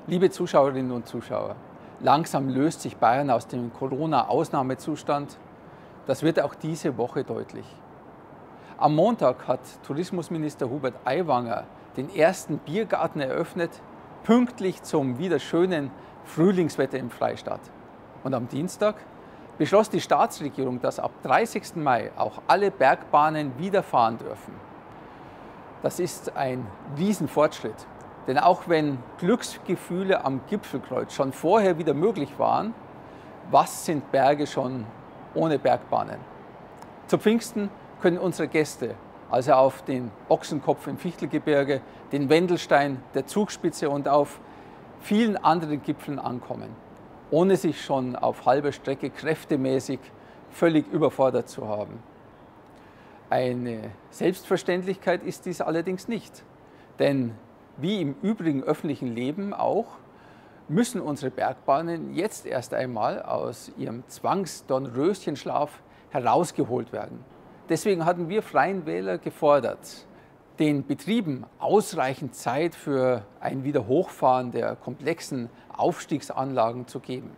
Liebe Zuschauerinnen und Zuschauer, langsam löst sich Bayern aus dem Corona-Ausnahmezustand. Das wird auch diese Woche deutlich. Am Montag hat Tourismusminister Hubert Aiwanger den ersten Biergarten eröffnet, pünktlich zum wieder schönen Frühlingswetter im Freistaat. Und am Dienstag beschloss die Staatsregierung, dass ab 30. Mai auch alle Bergbahnen wieder fahren dürfen. Das ist ein Riesenfortschritt. Denn auch wenn Glücksgefühle am Gipfelkreuz schon vorher wieder möglich waren, was sind Berge schon ohne Bergbahnen? Zu Pfingsten können unsere Gäste also auf den Ochsenkopf im Fichtelgebirge, den Wendelstein, der Zugspitze und auf vielen anderen Gipfeln ankommen, ohne sich schon auf halber Strecke kräftemäßig völlig überfordert zu haben. Eine Selbstverständlichkeit ist dies allerdings nicht, denn wie im übrigen öffentlichen Leben auch, müssen unsere Bergbahnen jetzt erst einmal aus ihrem Zwangs-Dornröschenschlaf herausgeholt werden. Deswegen hatten wir Freien Wähler gefordert, den Betrieben ausreichend Zeit für ein Wiederhochfahren der komplexen Aufstiegsanlagen zu geben.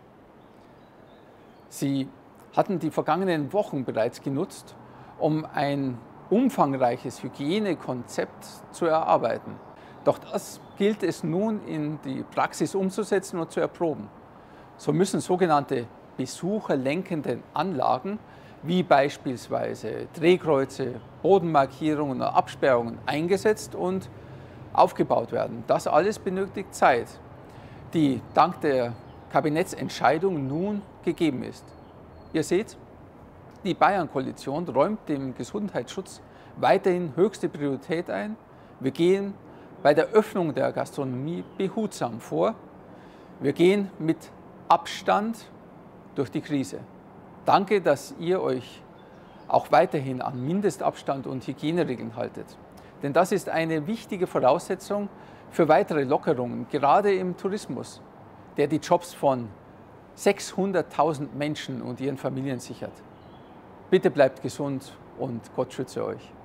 Sie hatten die vergangenen Wochen bereits genutzt, um ein umfangreiches Hygienekonzept zu erarbeiten. Doch das gilt es nun in die Praxis umzusetzen und zu erproben. So müssen sogenannte besucherlenkende Anlagen wie beispielsweise Drehkreuze, Bodenmarkierungen oder Absperrungen eingesetzt und aufgebaut werden. Das alles benötigt Zeit, die dank der Kabinettsentscheidung nun gegeben ist. Ihr seht, die Bayern-Koalition räumt dem Gesundheitsschutz weiterhin höchste Priorität ein. Wir gehen bei der Öffnung der Gastronomie behutsam vor. Wir gehen mit Abstand durch die Krise. Danke, dass ihr euch auch weiterhin an Mindestabstand und Hygieneregeln haltet. Denn das ist eine wichtige Voraussetzung für weitere Lockerungen, gerade im Tourismus, der die Jobs von 600.000 Menschen und ihren Familien sichert. Bitte bleibt gesund und Gott schütze euch.